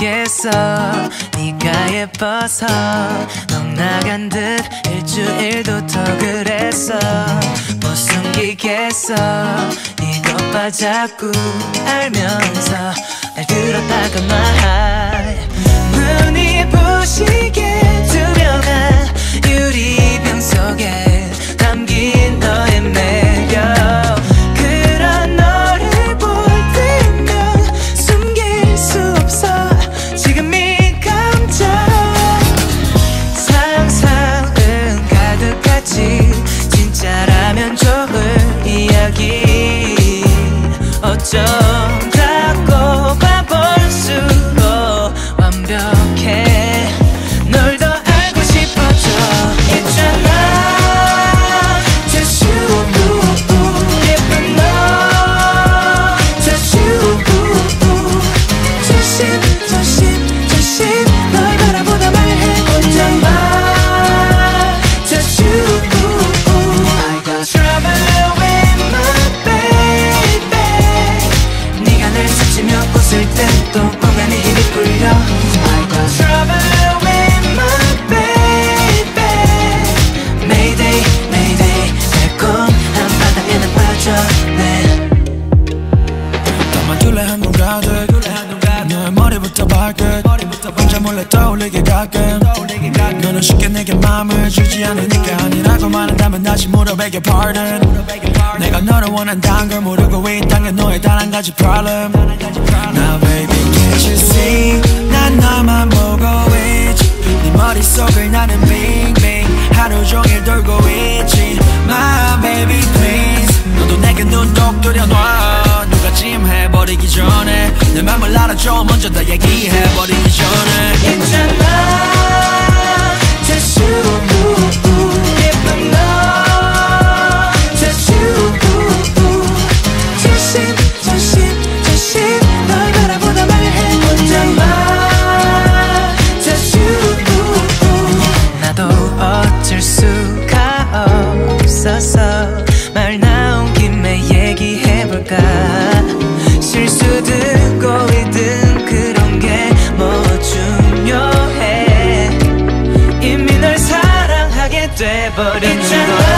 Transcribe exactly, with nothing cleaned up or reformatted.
숨기겠어. 네가 예뻐서 넋 나간 듯 일주일도 더 그랬어. 못 숨기겠어. 이것 봐 자꾸 알면서 날 들었다가 말 눈이 부시게 투명한 유리병 속에 담긴 너의 매력. 그런 너를 볼 때면 숨길 수 없어. 지금 이 감정 상상은 가득하지. 진짜라면 좋을 이야기. 어쩌다고 봐볼수록 완벽해. 널 더 알고 싶어져. 있잖아 Just you 예쁜 너 Just you 조심 조심 조심 널 바라보다 말해 혼잣말 Just you I got trouble with my baby. 네가 날 스치며 웃을 땐 또 뭔가 네 힘이 풀려. I got trouble with my baby. Mayday Mayday 달콤한 바다에는 빠져내. 너만 둘레 한눈 가득 너의 머리부터 발끝 혼자 몰래 떠올리게 가끔. 너는 쉽게 내게 마음을 주지 않으니까 아니라고 말한다면 다시 물어배겨 pardon. 내가 너를 원한다는 걸 모르고 있단 게 너의 단 한 가지 problem. Now baby can't you see 난 너만 보고 있지. 네 머릿속을 나는 빙빙 하루 종일 돌고 있지. My baby please 너도 내게 눈 똑 들여놔. 누가 짐해버리기 전에 내 맘을 알아줘. 먼저 다 얘기해버리기 전에. 있잖아 Just you 예쁜 너 Just you 조심 조심 조심 널 바라보다 말해 혼잣말 Just you 나도 어쩔 수가 없어서 말 나온 김에 얘기해볼까. 실수 듣고 있든 그런 게 뭐 중요해. 이미 널 사랑하게 돼버린 거.